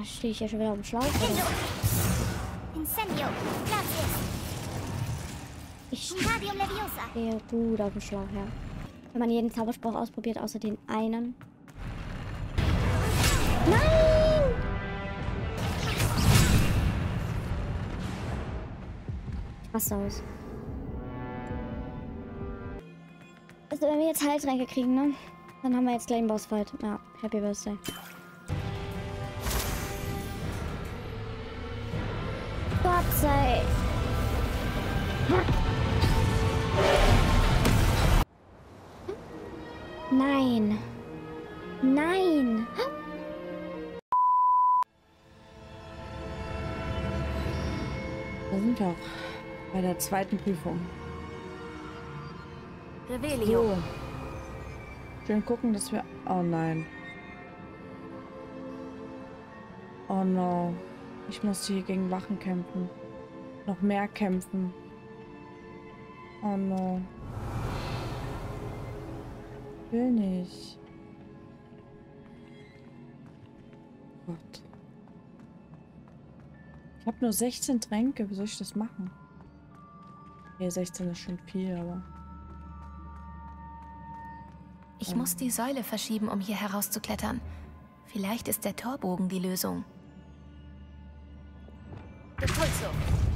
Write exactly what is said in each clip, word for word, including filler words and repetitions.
stehe ich ja schon wieder auf dem Schlauch. Incendio. Gracias. Ich Wingardium Leviosa. stehe gut auf dem Schlauch, ja. Wenn man jeden Zauberspruch ausprobiert, außer den einen. Nein! Was aus? Also wenn wir jetzt Heiltränke kriegen, ne? Dann haben wir jetzt gleich einen Bossfight. Ja, Happy Birthday. Gott sei... Nein. Nein. Da sind wir auch bei der zweiten Prüfung. Revelio. So. Schön gucken, dass wir... Oh nein. Oh no. Ich muss hier gegen Wachen kämpfen. Noch mehr kämpfen. Oh no. Ich will nicht. Gott. Ich habe nur sechzehn Tränke. Wie soll ich das machen? Nee, sechzehn ist schon viel, aber... Ich muss die Säule verschieben, um hier herauszuklettern. Vielleicht ist der Torbogen die Lösung. Repulso.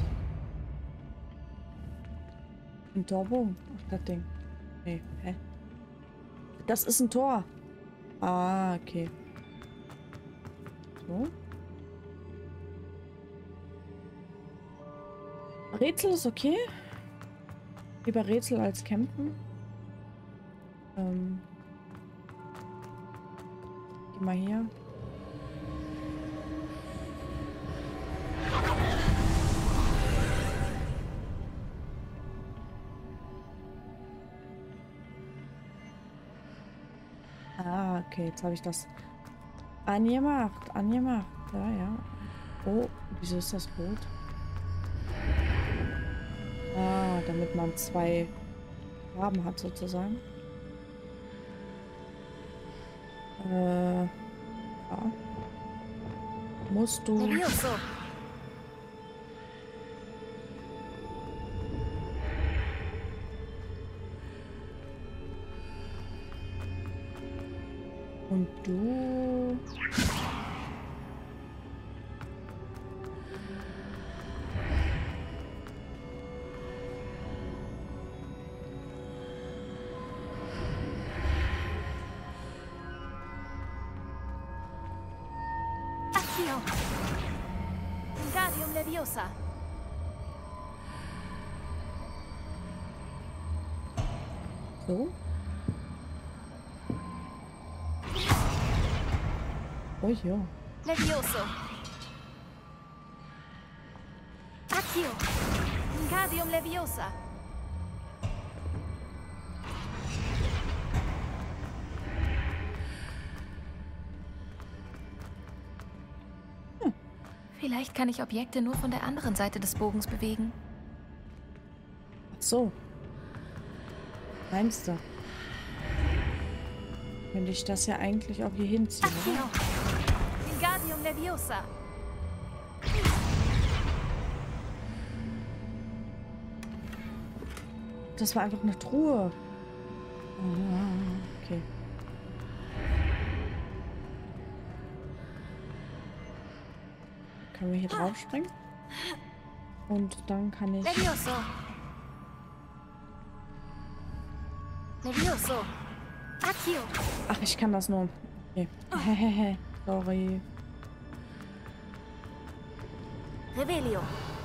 Ein Torbogen? Ach, das Ding. Nee, hä? Das ist ein Tor. Ah, okay. So. Rätsel ist okay. Lieber Rätsel als kämpfen. Ähm. Geh mal hier. Ah, okay, jetzt habe ich das angemacht, angemacht. Ja, ja. Oh, wieso ist das rot? Ah, damit man zwei Farben hat sozusagen. Äh, ja. Musst du... Levioso. Und du... Accio. Wingardium Leviosa. So? Oh ja. Levioso. Accio. Wingardium Leviosa. Vielleicht kann ich Objekte nur von der anderen Seite des Bogens bewegen. Ach so. Meinst du? Könnte ich das ja eigentlich auch hier hinziehen, Accio. oder? Wingardium Leviosa. Das war einfach eine Truhe. Ah, okay. Können wir hier drauf springen? Und dann kann ich... Levioso. Levioso. Accio. Ach, ich kann das nur... Okay. Hehehe. Sorry. Revelio.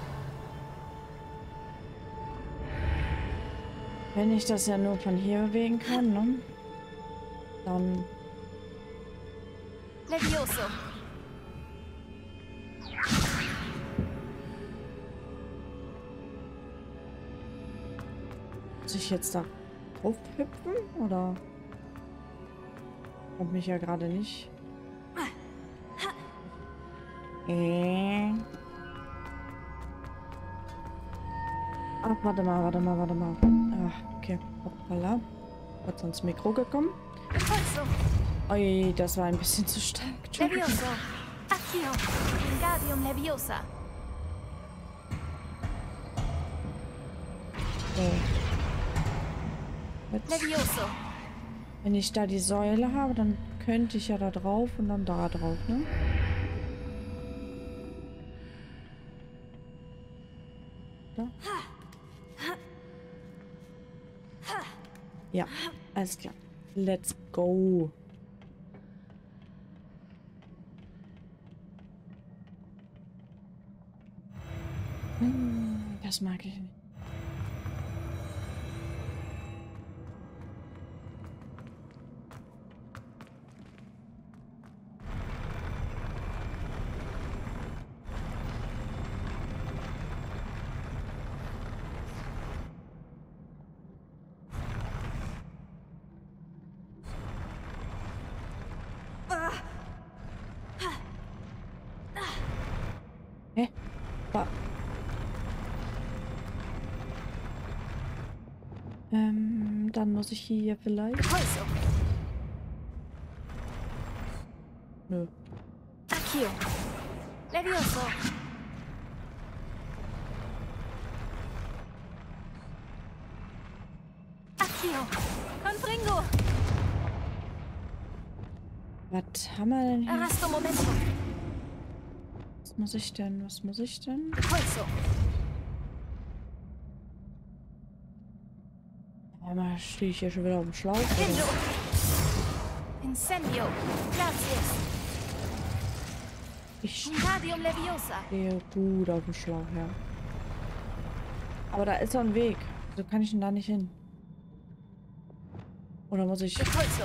Wenn ich das ja nur von hier bewegen kann, ne? Dann... Levioso. Muss ich jetzt da drauf hüpfen? Oder? Kommt mich ja gerade nicht. Äh. Ach, warte mal, warte mal, warte mal. Ach, okay. Hoppala. Hat sonst Mikro gekommen. Repulso. Ui, das war ein bisschen zu stark. Levioso. Accio. Accio. Wingardium Leviosa. So. Jetzt, Levioso. wenn ich da die Säule habe, dann könnte ich ja da drauf und dann da drauf, ne? Da. Ja, alles klar. Let's go. Hm, das mag ich nicht. Hä? Wa- Ähm, dann muss ich hier vielleicht... Pulso. Nö. Accio. Levioso. Accio. Confringo. Was haben wir denn hier? Arresto Momentum. Was muss ich denn? Was muss ich denn? Pulso. Einmal stehe ich hier schon wieder auf dem Schlauch. Hindo. Oder? Incendio. Glacius. Ich Wingardium Leviosa. stehe gut auf dem Schlauch, ja. Aber da ist doch ein Weg. So kann ich denn da nicht hin. Oder muss ich... Pulso.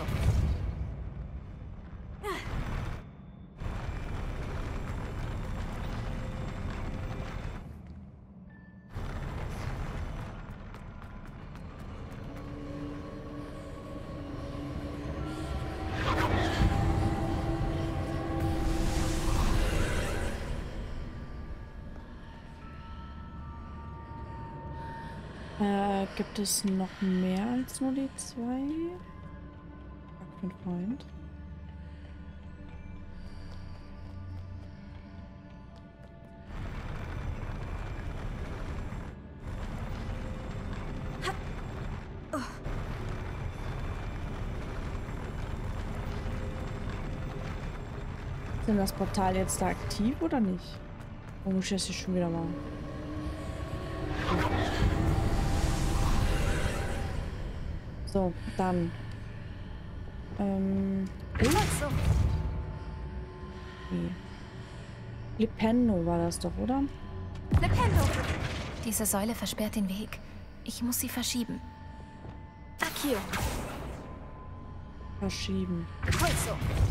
Äh, gibt es noch mehr als nur die zwei? Frag mein Freund. Ist denn das Portal jetzt da aktiv oder nicht? Oh, muss ich das hier schon wieder machen? So, dann. Ähm. Pulso. Nee. Lipendo war das doch, oder? Lependo. Diese Säule versperrt den Weg. Ich muss sie verschieben. Accio. Verschieben. Pulso.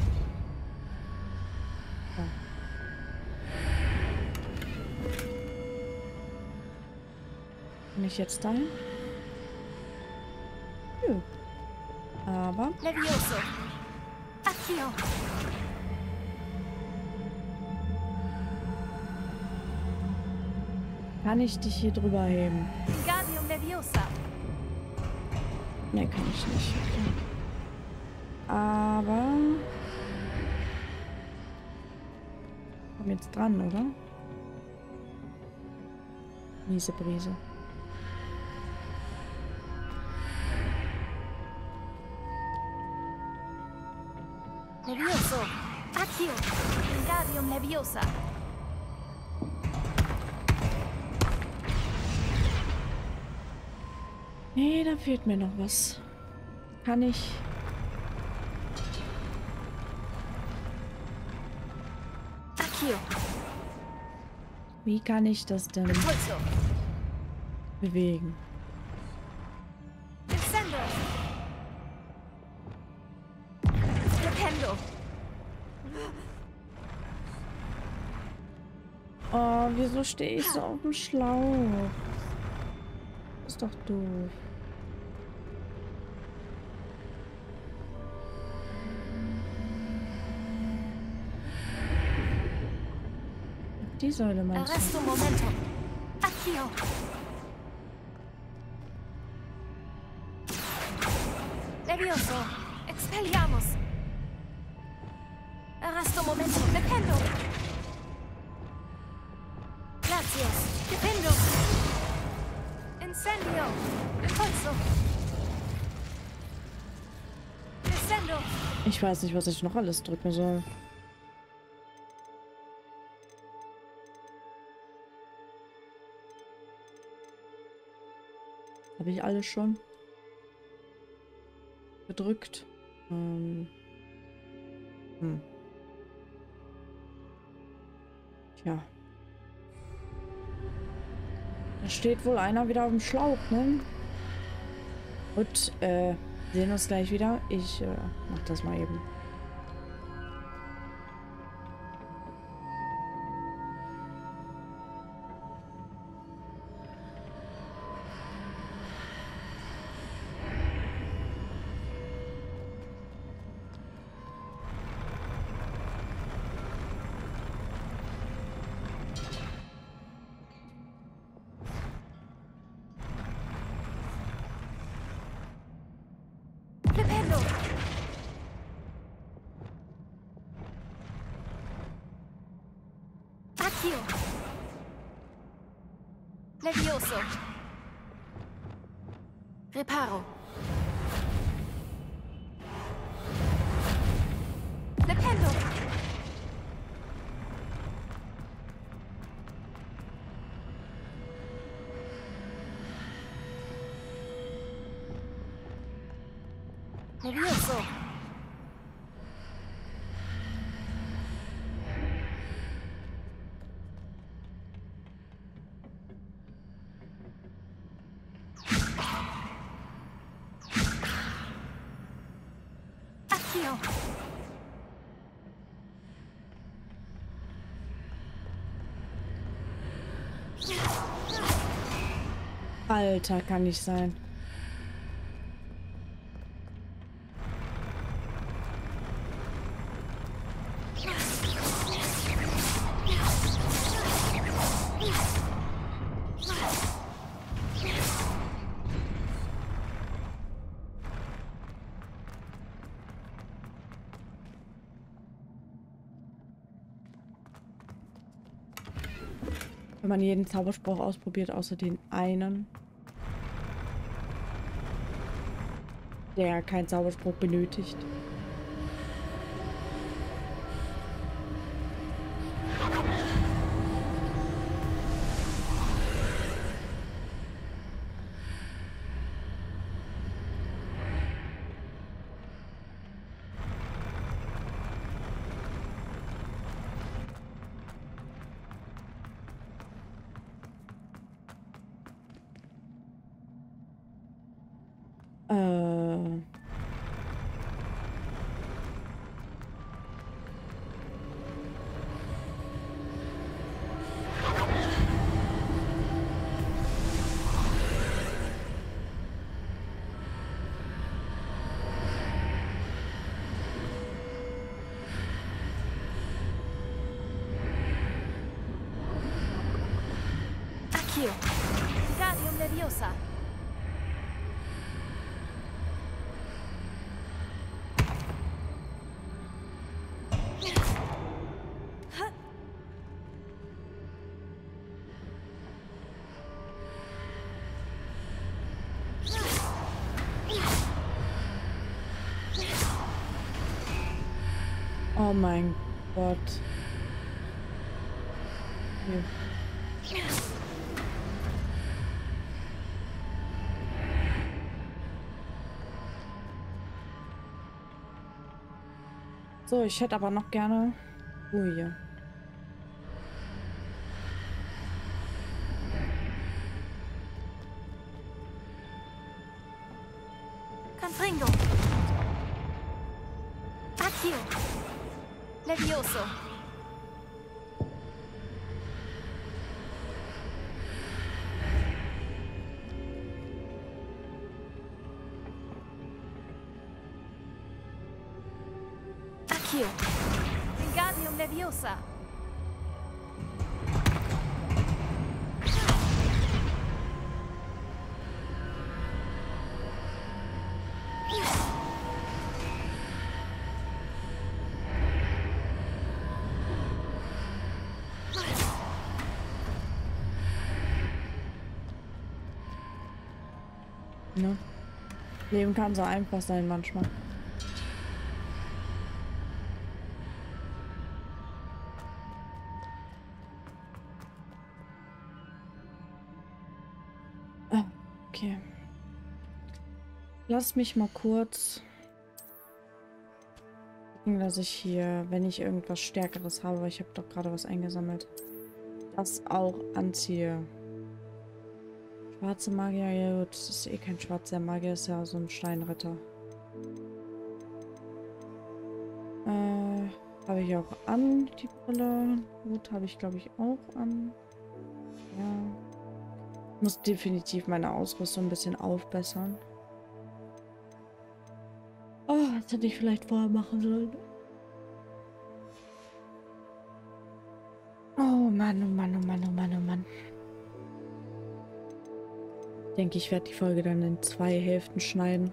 Kann ich jetzt dahin? Nö. Aber. Levioso. Accio. Kann ich dich hier drüber heben? Wingardium Leviosa. Ne, kann ich nicht. Okay. Aber. Komm jetzt dran, oder? Miese Brise. Levioso. Accio. Wingardium Leviosa. Nee, da fehlt mir noch was. Kann ich... Accio. Wie kann ich das denn Pulso. bewegen? Incendio. Lependo. Oh, wieso stehe ich so auf dem Schlauch? Ist doch doof. Die Säule meinst du? Arresto Momentum. Accio. Levioso. Expelliarmus. Arresto Momentum. Lependo. Gracias. Defendo. Incendio. Impulso. Descendo. Ich weiß nicht, was ich noch alles drücken soll. Habe ich alles schon gedrückt? Ähm. Hm. Tja. Da steht wohl einer wieder auf dem Schlauch, ne? Gut, äh, sehen uns gleich wieder. Ich äh, mach das mal eben. Defendo. Accio. Levioso. Reparo. Lependo. Levioso. Accio. Alter, kann nicht sein. Wenn man jeden Zauberspruch ausprobiert, außer den einen, der keinen Zauberspruch benötigt. Äh. Accio. Wingardium Leviosa. Oh mein Gott. Hier. So, ich hätte aber noch gerne Ruhe hier. Confringo. Accio. Levioso. Accio. Wingardium Leviosa. Ne? Leben kann so einfach sein manchmal. Ah, okay. Lass mich mal kurz gucken, dass ich hier, wenn ich irgendwas Stärkeres habe, weil ich habe doch gerade was eingesammelt, das auch anziehe. Schwarze Magier, ja gut, das ist eh kein schwarzer Magier, ist ja so ein Steinritter. Äh, habe ich auch an, die Brille. Gut, habe ich glaube ich auch an. Ja. Ich muss definitiv meine Ausrüstung ein bisschen aufbessern. Oh, das hätte ich vielleicht vorher machen sollen. Oh Mann, oh Mann, oh Mann, oh Mann, oh Mann. Ich denke, ich werde die Folge dann in zwei Hälften schneiden.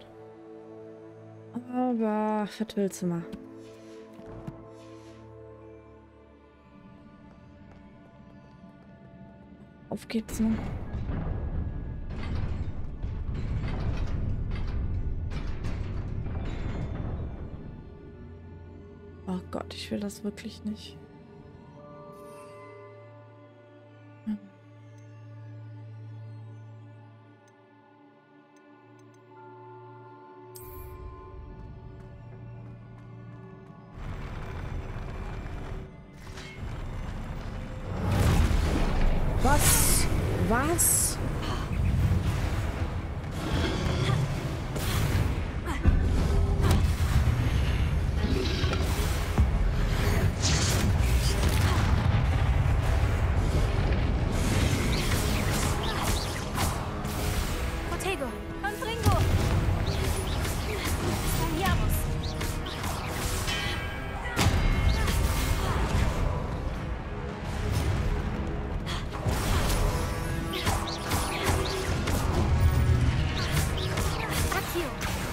Aber was willst du machen? Auf geht's, ne? Oh Gott, ich will das wirklich nicht. Hm. Was? Was? Protego, Confringo. Expelliarmus. Accio.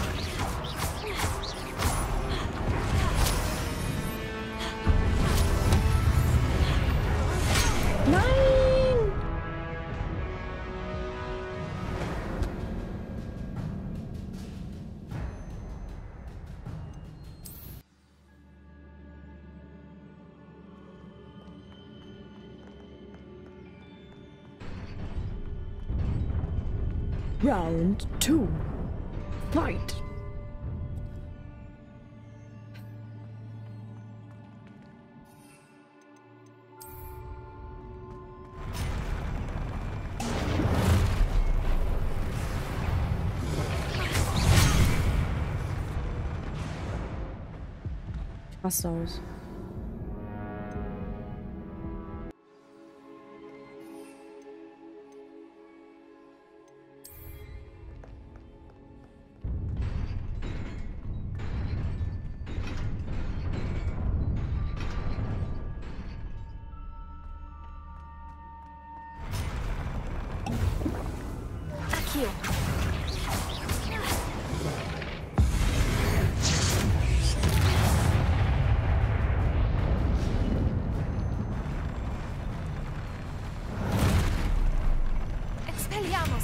Nein! Round two. Fight! Was aus? Accio. Expelliarmus.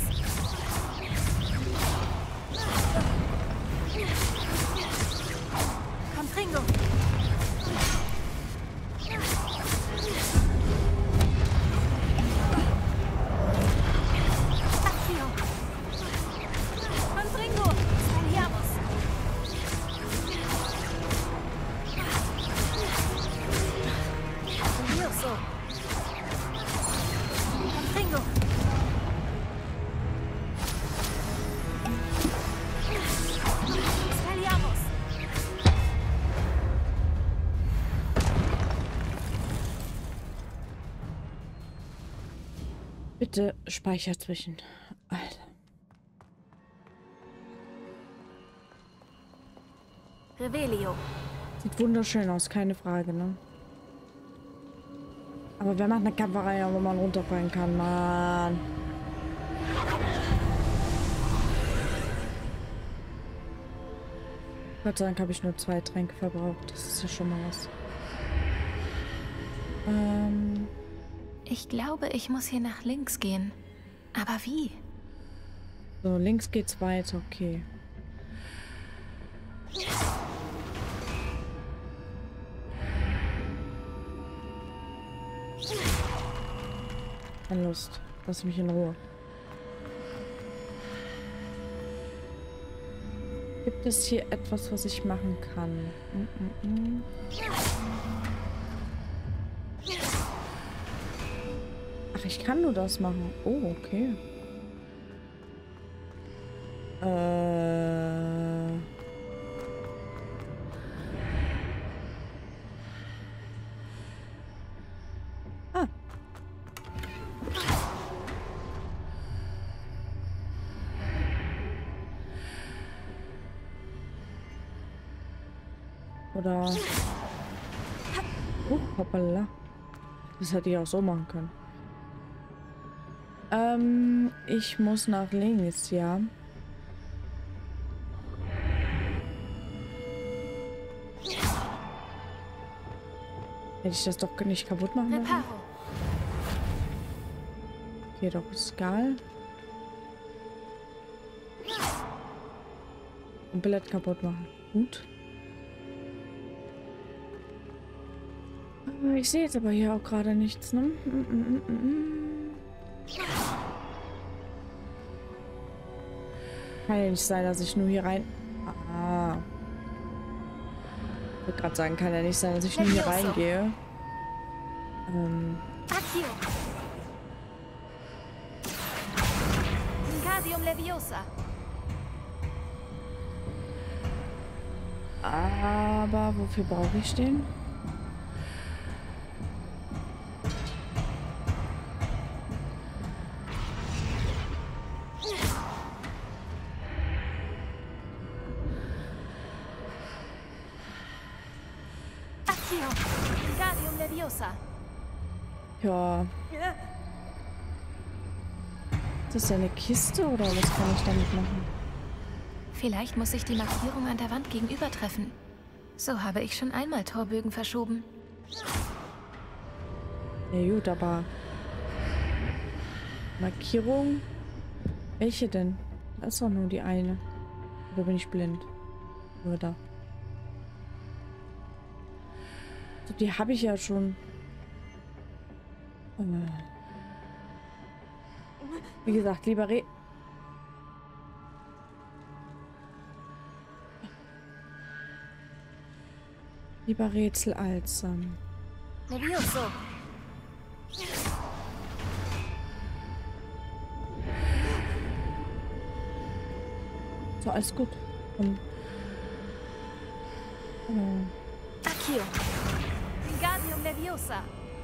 Confringo. Accio. Confringo. Expelliarmus. Levioso. Confringo. Expelliarmus. Bitte speicher zwischen. Alter. Revelio. Sieht wunderschön aus, keine Frage, ne? Aber wer macht eine Kampferei, wo man runterfallen kann, Mann? Gott sei Dank habe ich nur zwei Tränke verbraucht. Das ist ja schon mal was. Ähm, Ich glaube, ich muss hier nach links gehen. Aber wie? So, links geht's weiter, okay. Keine Lust. Lass mich in Ruhe. Gibt es hier etwas, was ich machen kann? Mm -mm -mm. Ach, ich kann nur das machen. Oh, okay. Äh... Ah. Oder... Oh, hoppala. Das hätte ich auch so machen können. Ähm, ich muss nach links, ja. Hätte ich das doch nicht kaputt machen müssen? Reparo. Okay, doch, ist egal. Ein Billett kaputt machen. Gut. Ich sehe jetzt aber hier auch gerade nichts, ne? Mm -mm -mm -mm. Kann ja nicht sein, dass ich nur hier rein... Ah. Ich wollte gerade sagen, kann ja nicht sein, dass ich nur hier reingehe. Ähm... Accio. Wingardium Leviosa. Aber wofür brauche ich den? Accio. Wingardium Leviosa. Ja. Ist das eine Kiste oder was kann ich damit machen? Vielleicht muss ich die Markierung an der Wand gegenüber treffen. So habe ich schon einmal Torbögen verschoben. Ja gut, aber... Markierung? Welche denn? Da ist doch nur die eine. Oder bin ich blind? Oder da? So, die habe ich ja schon. Wie gesagt, lieber Re... Lieber Rätsel als... Ähm Levioso. so, alles gut. Und, äh, Accio. Wingardium Leviosa.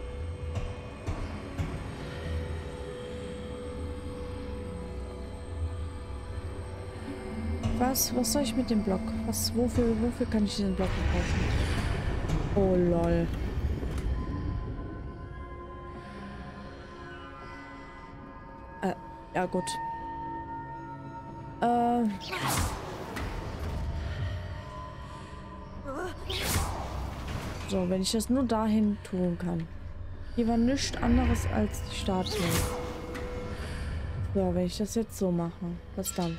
was? Was soll ich mit dem Block? Was? Wofür, wofür kann ich diesen Block kaufen? Oh, lol. Äh, ja gut. Äh... So, wenn ich das nur dahin tun kann. Hier war nichts anderes als die Statue. So, wenn ich das jetzt so mache. Was dann?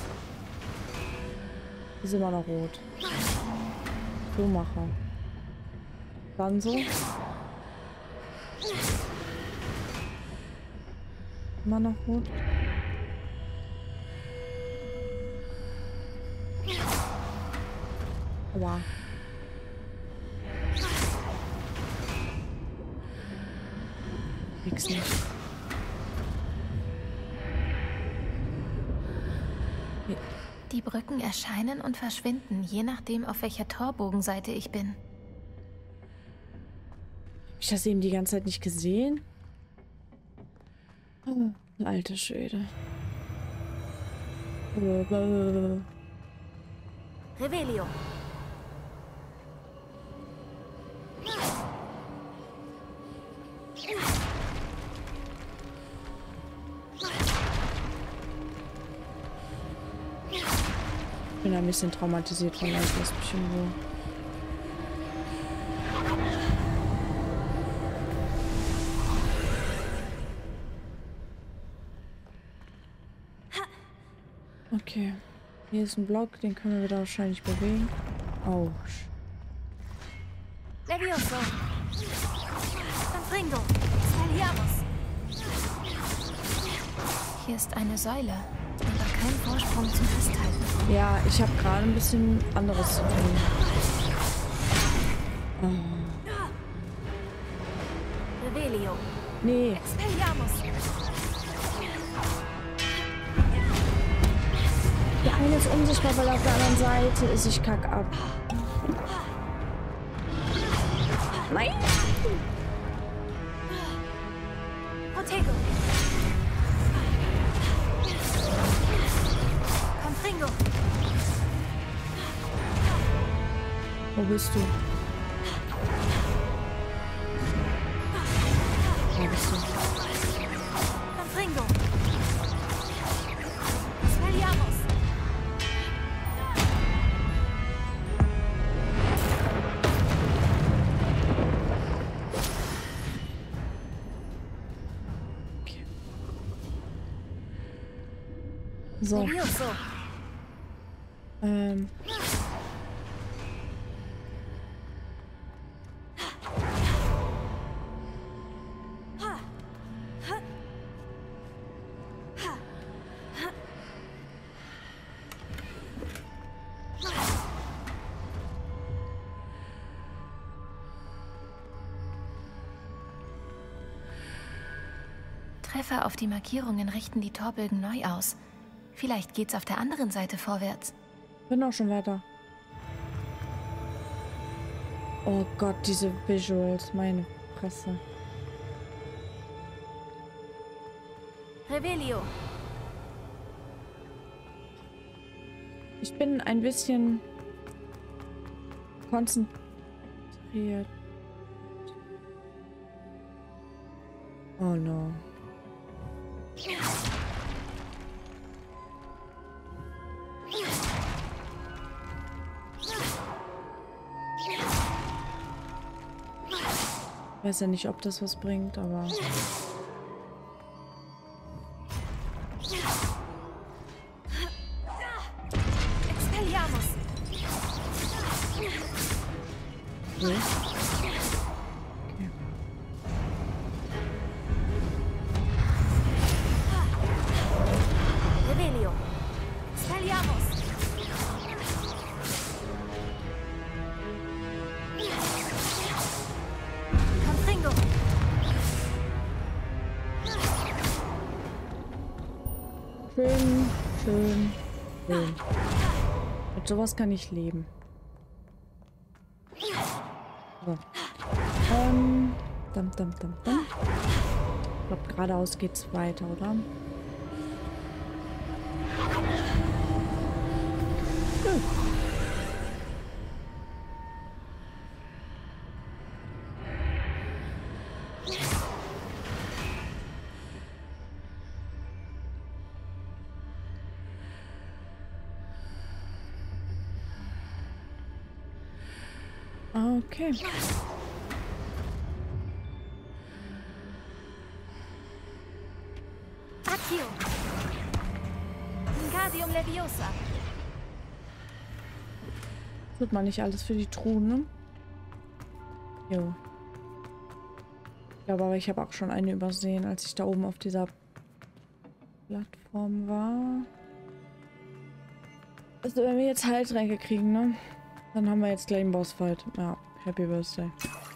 Ist immer noch rot. So mache. Dann so. Immer noch rot. Aua. Nix nicht. Die Brücken erscheinen und verschwinden, je nachdem, auf welcher Torbogenseite ich bin. Hab ich das eben die ganze Zeit nicht gesehen? Oh, alter Schwede. Revelio. Ich bin ein bisschen traumatisiert von euch, lasst mich in Ruhe. Okay. Hier ist ein Block, den können wir wieder wahrscheinlich bewegen. Oh. Levioso. Confringo. Expelliarmus. Hier ist eine Säule, aber kein Vorsprung zum Festhalten. Ja, ich habe gerade ein bisschen anderes zu tun. Oh. Revelio. Nee. Expelliarmus. Der eine ist unsichtbar, weil auf der anderen Seite ist. Ich kack ab. Nein! Protego. Confringo. Wo bist du? Wo bist du? Confringo. Expelliarmus. Okay. So. Levioso. Ähm. Treffer auf die Markierungen richten die Torbögen neu aus. Vielleicht geht's auf der anderen Seite vorwärts. Bin auch schon weiter. Oh Gott, diese Visuals, meine Fresse. Revelio. Ich bin ein bisschen konzentriert. Oh no. Ich weiß ja nicht, ob das was bringt, aber... Expelliarmus. Nee. Okay. Revelio. Expelliarmus. Confringo. Schön, schön, schön. Mit sowas kann ich leben. So. Ähm. Dum, dum, dum, dum. Ich glaube, geradeaus geht's weiter, oder? Hm. Okay. Accio. Wingardium Leviosa. Tut man nicht alles für die Truhen, ne? Jo. Ich glaube aber, ich habe auch schon eine übersehen, als ich da oben auf dieser Plattform war. Also wenn wir jetzt Heiltränke kriegen, ne? Dann haben wir jetzt gleich einen Bossfight. Ja, Happy Birthday.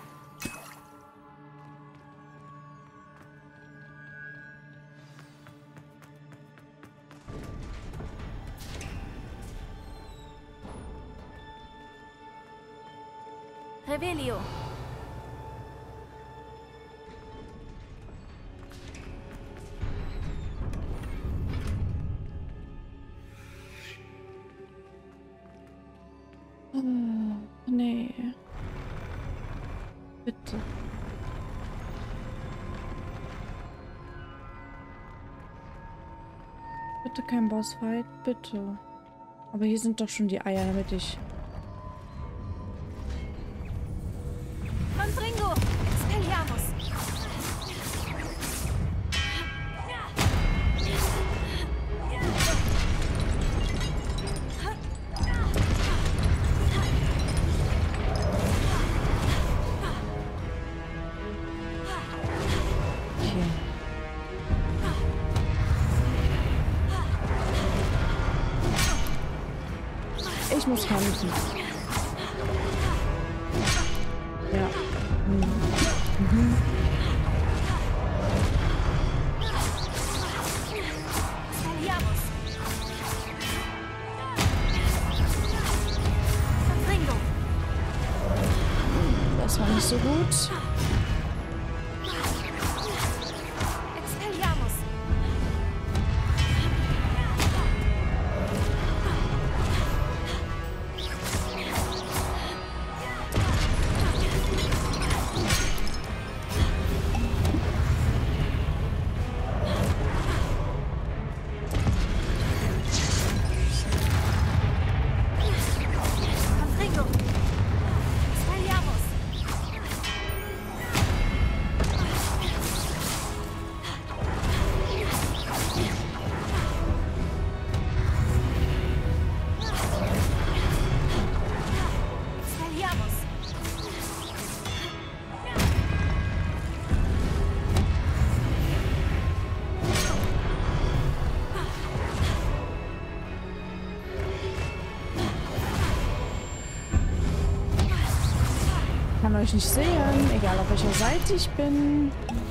Revelio. Oh, nee. Bitte. Bitte kein Bossfight, bitte. Aber hier sind doch schon die Eier, damit ich... Confringo. Expelliarmus. ich muss kämpfen. Ja. Mhm. Mhm. Expelliarmus. Confringo. Das war nicht so gut. Expelliarmus. Confringo. Expelliarmus. Expelliarmus. Ich kann euch nicht sehen, egal auf welcher Seite ich bin.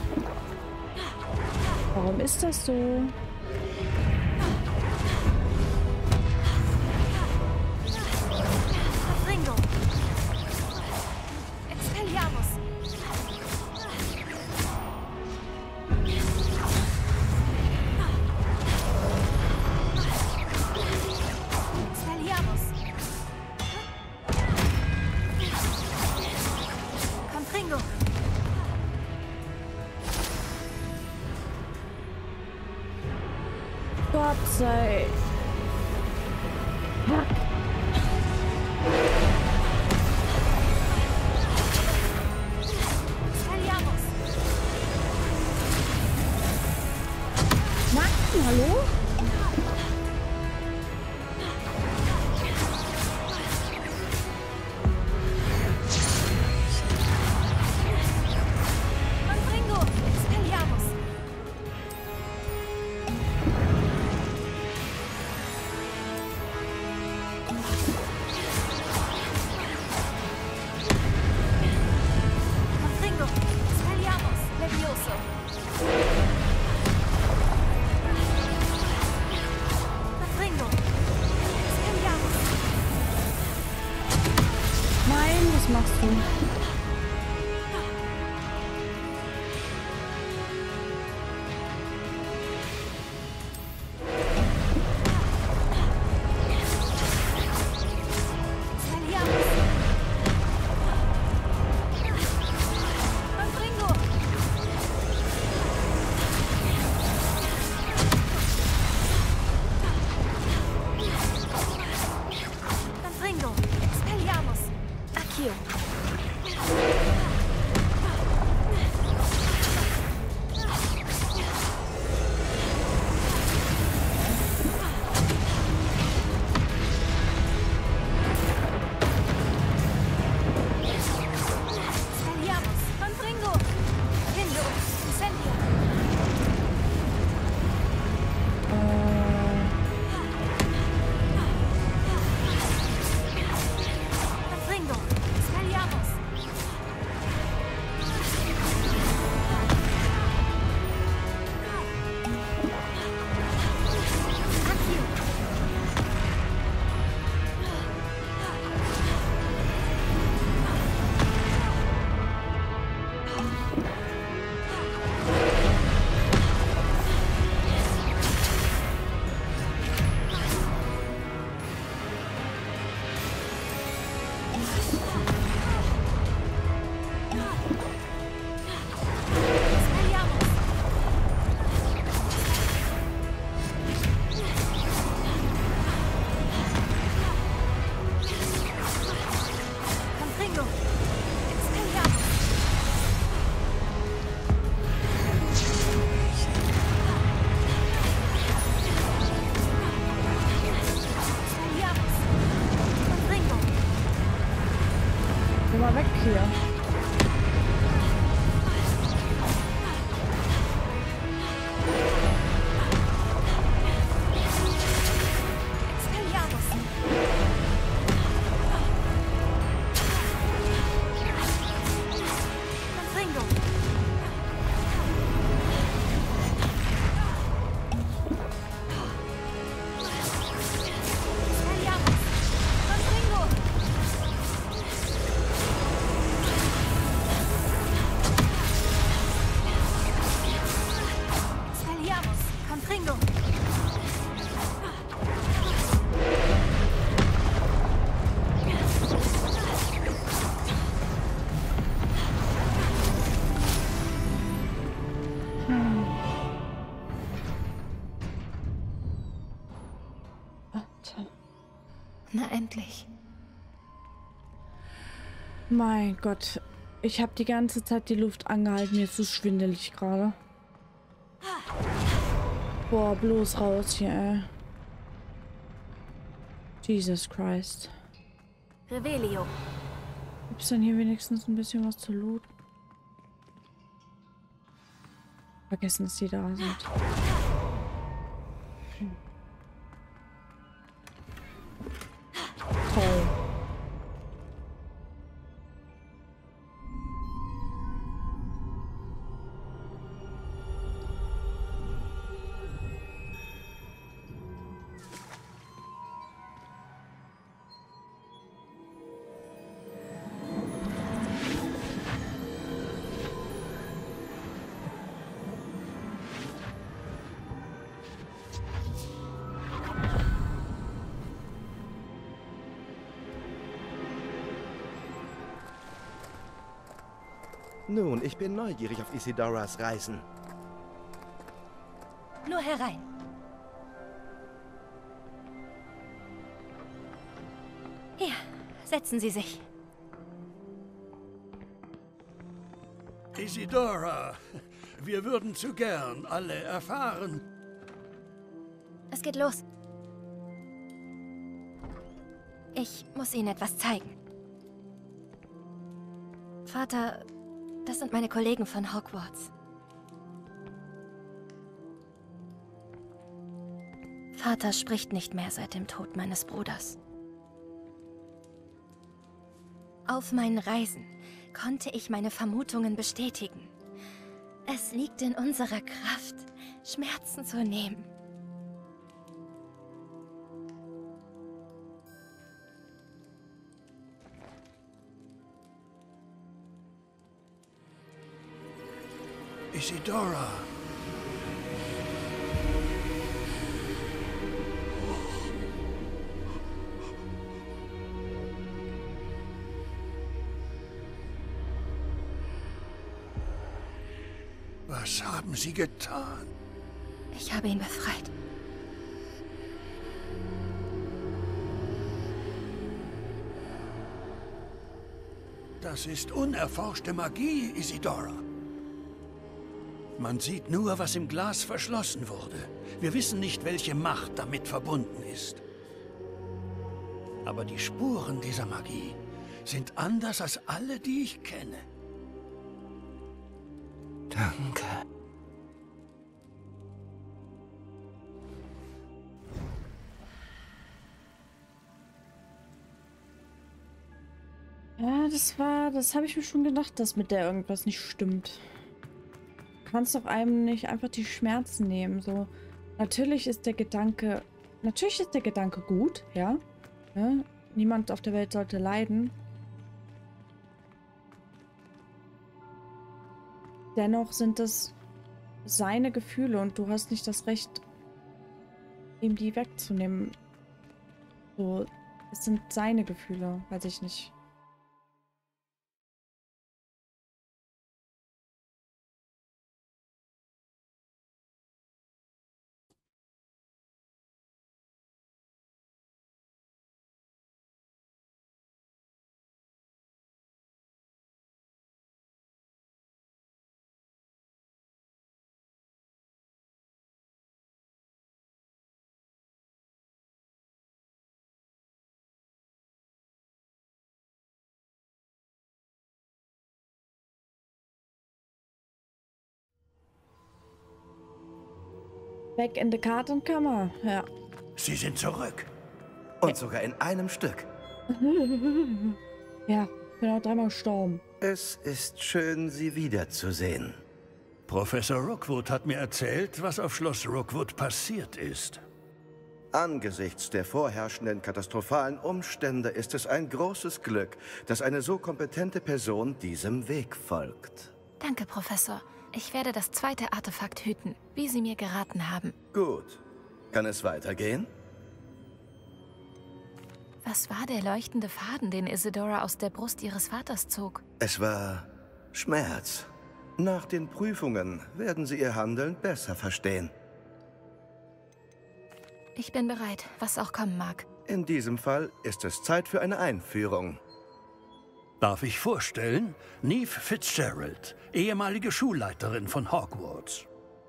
Warum ist das so? Confringo. Expelliarmus. Expelliarmus. Confringo. Gott sei. Expelliarmus. Nein, hallo? Confringo. Expelliarmus. Confringo. Expelliarmus. Levioso. Confringo. Expelliarmus. Nein, was machst du? Expelliarmus. Confringo. Confringo. Expelliarmus. Accio. Expelliarmus. Confringo. Lindo. Incendio. Äh, Confringo. Expelliarmus. Accio. Expelliarmus. Confringo. Expelliarmus. Expelliarmus. Confringo. geh mal weg hier. Expelliarmus. Confringo. Na endlich. Mein Gott. Ich habe die ganze Zeit die Luft angehalten. Jetzt ist es schwindelig gerade. Boah, bloß raus hier, ey. Jesus Christ. Revelio. Gibt es denn hier wenigstens ein bisschen was zu looten? Vergessen, dass die da sind. Hm. Toll. Nun, ich bin neugierig auf Isidoras Reisen. Nur herein. Hier, setzen Sie sich. Isidora, wir würden zu gern alle erfahren. Es geht los. Ich muss Ihnen etwas zeigen. Vater, das sind meine Kollegen von Hogwarts. Vater spricht nicht mehr seit dem Tod meines Bruders. Auf meinen Reisen konnte ich meine Vermutungen bestätigen. Es liegt in unserer Kraft, Schmerzen zu nehmen. Isidora. Was haben Sie getan? Ich habe ihn befreit. Das ist unerforschte Magie, Isidora. Man sieht nur, was im Glas verschlossen wurde. Wir wissen nicht, welche Macht damit verbunden ist. Aber die Spuren dieser Magie sind anders als alle, die ich kenne. Danke. Ja, das war, das habe ich mir schon gedacht, dass mit der irgendwas nicht stimmt. Du kannst doch einem nicht einfach die Schmerzen nehmen. So, natürlich ist der Gedanke, natürlich ist der Gedanke gut, ja. ja? Niemand auf der Welt sollte leiden. Dennoch sind es seine Gefühle und du hast nicht das Recht, ihm die wegzunehmen. So, es sind seine Gefühle, weiß ich nicht. Back in the Kartenkammer, ja. Sie sind zurück. Und sogar in einem Stück. Ja, bin auch dreimal gestorben. Es ist schön, Sie wiederzusehen. Professor Rookwood hat mir erzählt, was auf Schloss Rookwood passiert ist. Angesichts der vorherrschenden katastrophalen Umstände ist es ein großes Glück, dass eine so kompetente Person diesem Weg folgt. Danke, Professor. Ich werde das zweite Artefakt hüten, wie Sie mir geraten haben. Gut. Kann es weitergehen? Was war der leuchtende Faden, den Isidora aus der Brust ihres Vaters zog? Es war Schmerz. Nach den Prüfungen werden Sie Ihr Handeln besser verstehen. Ich bin bereit, was auch kommen mag. In diesem Fall ist es Zeit für eine Einführung. Darf ich vorstellen? Neve Fitzgerald, ehemalige Schulleiterin von Hogwarts.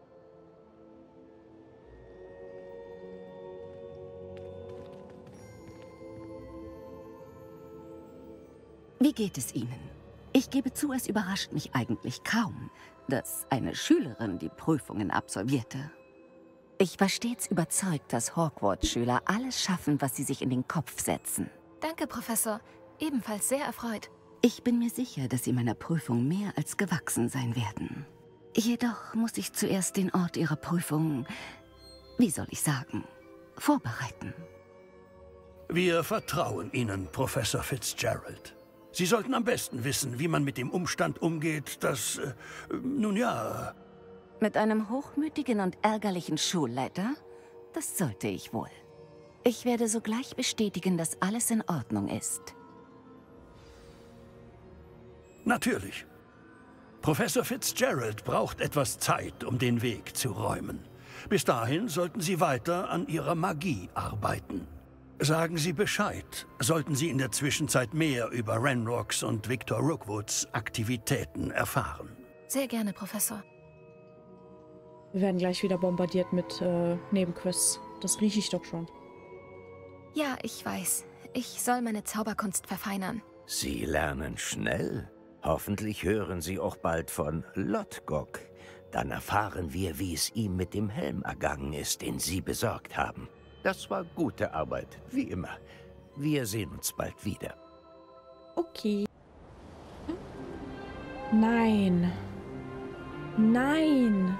Wie geht es Ihnen? Ich gebe zu, es überrascht mich eigentlich kaum, dass eine Schülerin die Prüfungen absolvierte. Ich war stets überzeugt, dass Hogwarts-Schüler alles schaffen, was sie sich in den Kopf setzen. Danke, Professor. Ebenfalls sehr erfreut. Ich bin mir sicher, dass Sie meiner Prüfung mehr als gewachsen sein werden. Jedoch muss ich zuerst den Ort Ihrer Prüfung, wie soll ich sagen, vorbereiten. Wir vertrauen Ihnen, Professor Fitzgerald. Sie sollten am besten wissen, wie man mit dem Umstand umgeht, dass, äh, nun ja... Mit einem hochmütigen und ärgerlichen Schulleiter? Das sollte ich wohl. Ich werde sogleich bestätigen, dass alles in Ordnung ist. Natürlich. Professor Fitzgerald braucht etwas Zeit, um den Weg zu räumen. Bis dahin sollten Sie weiter an Ihrer Magie arbeiten. Sagen Sie Bescheid, sollten Sie in der Zwischenzeit mehr über Ranrock's und Victor Rookwoods Aktivitäten erfahren. Sehr gerne, Professor. Wir werden gleich wieder bombardiert mit äh, Nebenquests. Das rieche ich doch schon. Ja, ich weiß. Ich soll meine Zauberkunst verfeinern. Sie lernen schnell. Hoffentlich hören Sie auch bald von Lodgok. Dann erfahren wir, wie es ihm mit dem Helm ergangen ist, den Sie besorgt haben. Das war gute Arbeit, wie immer. Wir sehen uns bald wieder. Okay. Nein. Nein.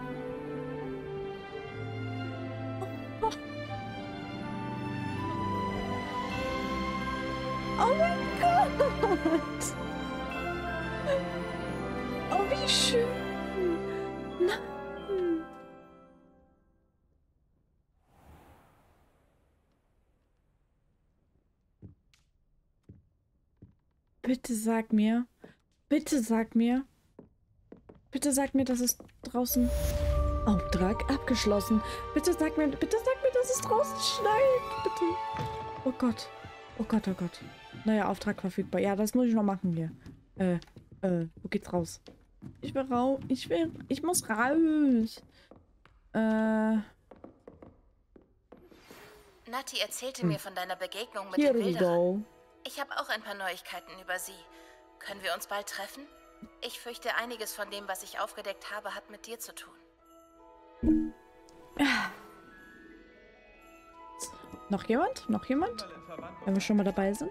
Oh mein Gott. Oh, wie schön. Nein. Bitte sag mir, bitte sag mir, bitte sag mir, dass es draußen... Auftrag abgeschlossen. Bitte sag mir, bitte sag mir, dass es draußen schneit. Bitte. Oh Gott. Oh Gott, oh Gott. Neuer Auftrag verfügbar. Ja, das muss ich noch machen hier. Äh, äh, wo geht's raus? Ich will raus. Ich will, ich muss raus. Äh... Nati erzählte mir von deiner Begegnung mit Here den we Wilderern. go. Ich habe auch ein paar Neuigkeiten über sie. Können wir uns bald treffen? Ich fürchte, einiges von dem, was ich aufgedeckt habe, hat mit dir zu tun. Noch jemand? Noch jemand? Wenn wir schon mal dabei sind.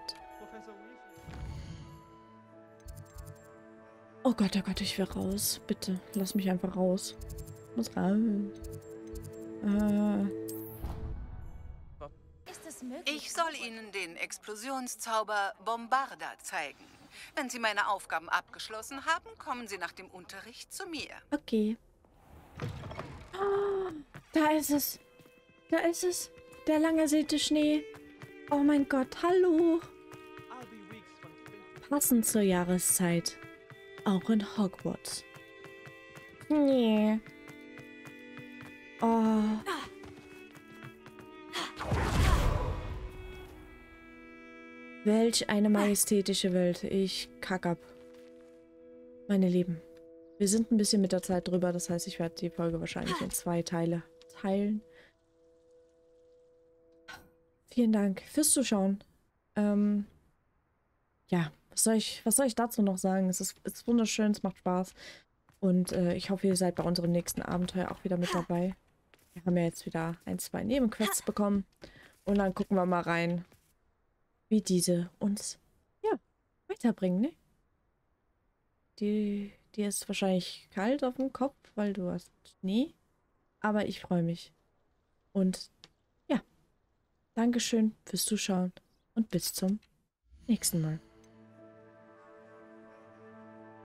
Oh Gott, oh Gott, ich will raus. Bitte, lass mich einfach raus. Ich muss raus. Äh... Ich soll Ihnen den Explosionszauber Bombarda zeigen. Wenn Sie meine Aufgaben abgeschlossen haben, kommen Sie nach dem Unterricht zu mir. Okay. Oh, da ist es. Da ist es. Der lang ersehnte Schnee. Oh mein Gott, hallo. Passend zur Jahreszeit. Auch in Hogwarts. Nee. Oh. Welch eine majestätische Welt. Ich kack ab. Meine Lieben. Wir sind ein bisschen mit der Zeit drüber. Das heißt, ich werde die Folge wahrscheinlich in zwei Teile teilen. Vielen Dank fürs Zuschauen. Ähm, ja, was soll ich, was soll ich dazu noch sagen? Es ist, es ist wunderschön, es macht Spaß. Und äh, ich hoffe, ihr seid bei unserem nächsten Abenteuer auch wieder mit dabei. Wir haben ja jetzt wieder ein, zwei Nebenquests bekommen. Und dann gucken wir mal rein, wie diese uns, ja, weiterbringen, ne? Die, dir ist wahrscheinlich kalt auf dem Kopf, weil du hast Schnee. Aber ich freue mich. Und ja, Dankeschön fürs Zuschauen und bis zum nächsten Mal.